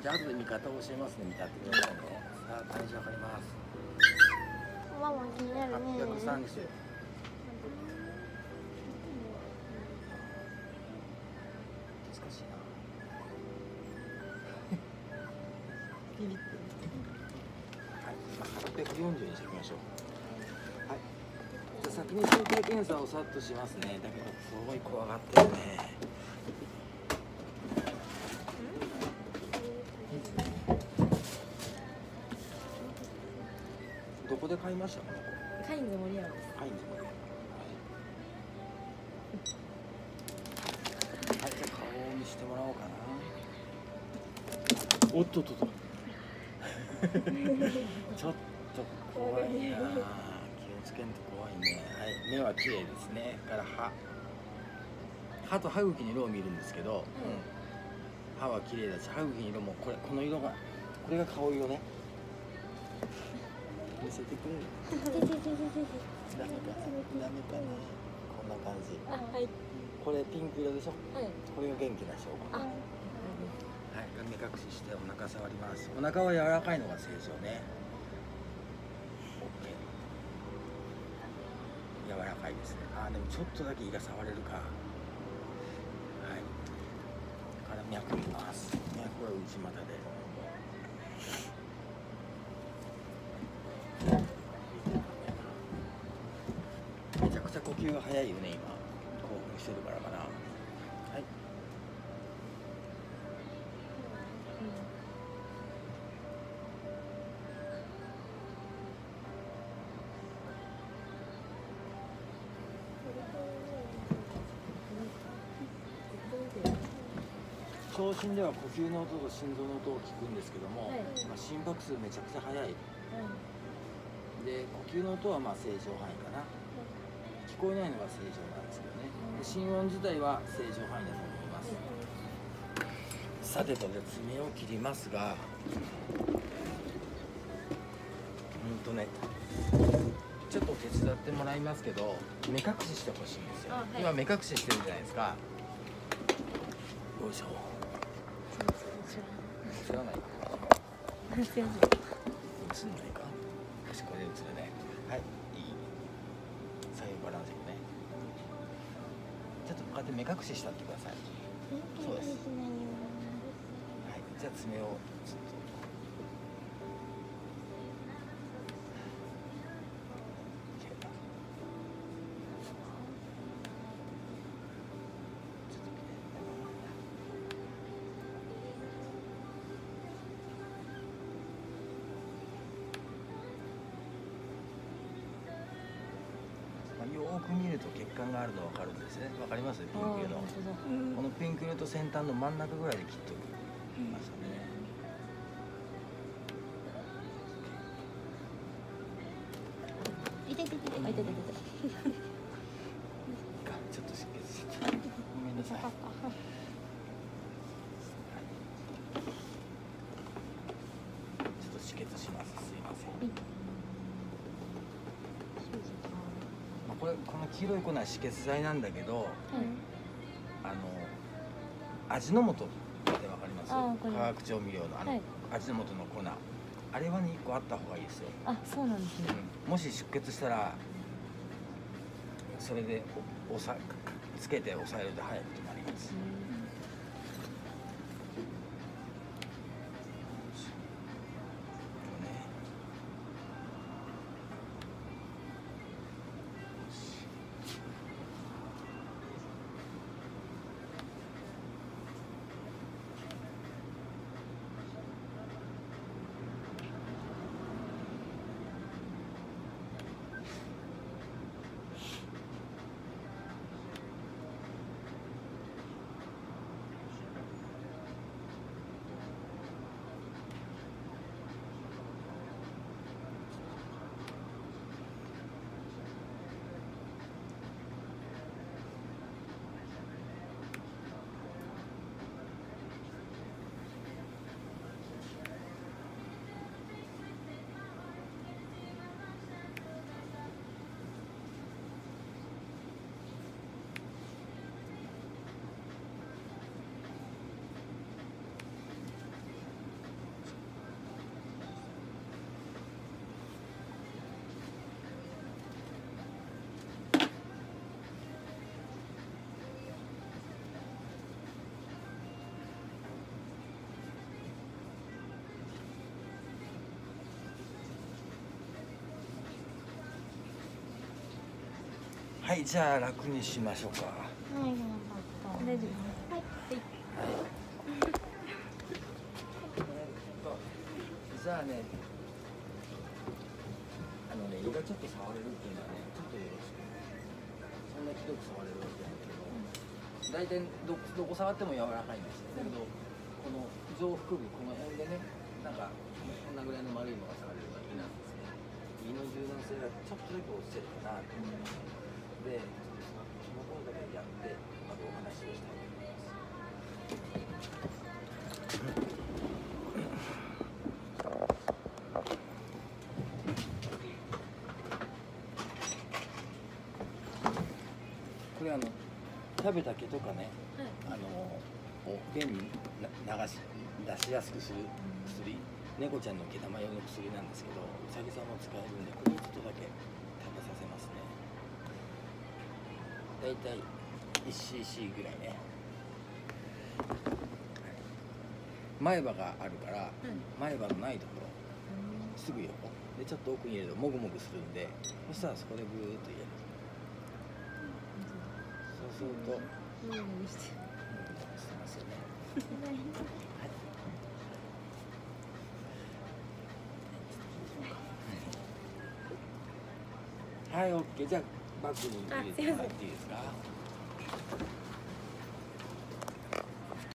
じゃあ後で見方を教えますね。見てやってくださいね。さあ体重測ります。 ママ気になるね。 830。難しいな。ピリッと。はい、840にしておきましょう。はい。じゃあ先に身体検査をさっとしますね。だけどすごい怖がってるね。どこで買いましたか、この子。 カインズ森山です。 カインズ森山。はい、じゃあ顔を見せてもらおうかな。おっとっとっと。ちょっと怖いな。気をつけんと怖いね。はい、目は綺麗ですね。から歯と歯茎の色を見るんですけど、歯は綺麗だし、歯茎の色もこの色が、これが顔色ね。見せてくれる。ダメかな。こんな感じ。 あ、はい。 これピンク色でしょ。 はい。 これが元気な証拠。 あ、 はい、目隠ししてお腹触ります。お腹は柔らかいのが正常ね。OK。柔らかいですね。あ、でもちょっとだけ胃が触れるか。はい。から脈見ます。脈は内股で。めちゃくちゃ呼吸が早いよね、今。興奮してるからかな。はい。聴診では呼吸の音と心臓の音を聞くんですけども、心拍数めちゃくちゃ速い。で、呼吸の音は正常範囲かな。聞こえないのが正常なんですけどね。で、心音自体は正常範囲だと思います。さてと、じゃあ爪を切りますが、ね、ちょっと手伝ってもらいますけど、目隠ししてほしいんですよ。今目隠ししてるじゃないですか。よいしょ。映らないか。映んないか。よし、これで映るね。はい、いい。左右バランスよね。ちょっとこうやって目隠ししたってください。そうです。はい、じゃあ爪をちょっと。よーく見ると血管があるの分かるんですね。分かります？ピンク色。このピンク色と先端の真ん中ぐらいで切っておきましたね。 痛い痛い痛い痛い痛い痛い。 ちょっと失血しちゃった。ごめんなさい。ちょっと止血します。すいません。この黄色い粉は止血剤なんだけど、味の素ってわかります？化学調味料の味の素の粉、あれはね1個あった方がいいですよ。 あ、そうなんですね。 もし出血したらそれでつけて抑えると早く止まります。 はい、じゃあ楽にしましょうか。 はい、よかった。大丈夫です。はい。 じゃあね、胃がちょっと触れるっていうのはね、ちょっとよろしく。そんなひどく触れるわけじゃないけど、大体どこ触っても柔らかいんですよ。だけど、この上腹部、この辺でね、なんか、こんなぐらいの丸いのが触れるのが胃なんですね。胃の柔軟性がちょっとだけ落ちてるかなと思います。で、そのことだけやって、またお話をしたいと思います。これ食べた毛とかね、を便に出しやすくする薬、猫ちゃんの毛玉用の薬なんですけど、うさぎさんも使えるんで、これをちょっとだけ食べさせますね。だいたい 1cc ぐらいね。前歯があるから、前歯のないところ、すぐ横でちょっと奥に入れるともぐもぐするんで、そしたらそこでぐーっと入れる。そうするともぐもぐしてますよね。はい、オッケー。じゃあバッグに入れてもらっていいですか。